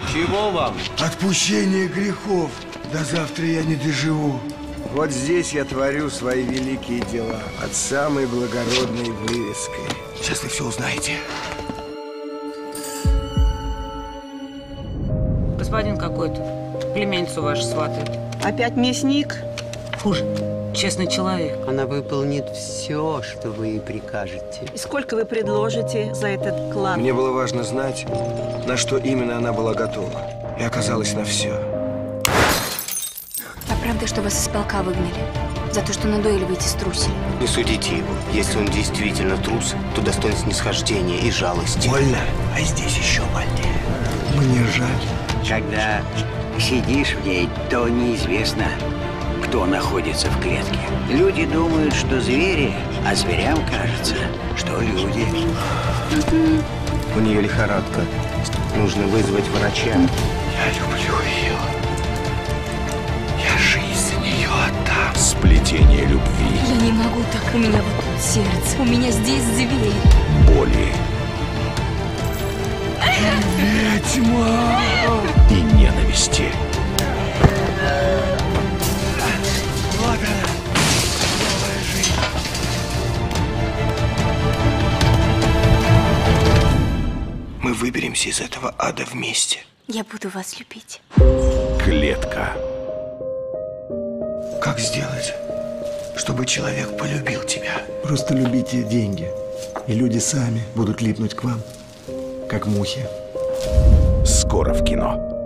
Чего вам? Отпущение грехов. До завтра я не доживу. Вот здесь я творю свои великие дела. Под самой благородной вывеской. Сейчас вы все узнаете. Господин какой-то. Племянницу вашу сватает. Опять мясник? Хуже. Честный человек. Она выполнит все, что вы ей прикажете. И сколько вы предложите за этот клад? Мне было важно знать, на что именно она была готова. И оказалась на все. А правда, что вас из полка выгнали? За то, что на дуэль выйти струсили? Не судите его. Если он действительно трус, то достоин снисхождения и жалости. Больно, а здесь еще больнее. Мне жаль. Когда сидишь в ней, то неизвестно, кто находится в клетке. Люди думают, что звери, а зверям кажется, что люди. У нее лихорадка. Нужно вызвать врача. Я люблю ее. Я жизнь за нее отдам. Сплетение любви, Я не могу так. У меня вот тут сердце. У меня здесь зверь. боли Ведьма! и ненависти. Вот она, новая жизнь. Мы выберемся из этого ада вместе. Я буду вас любить. Клетка. Как сделать, чтобы человек полюбил тебя? Просто любите деньги, и люди сами будут липнуть к вам, как мухи. Скоро в кино.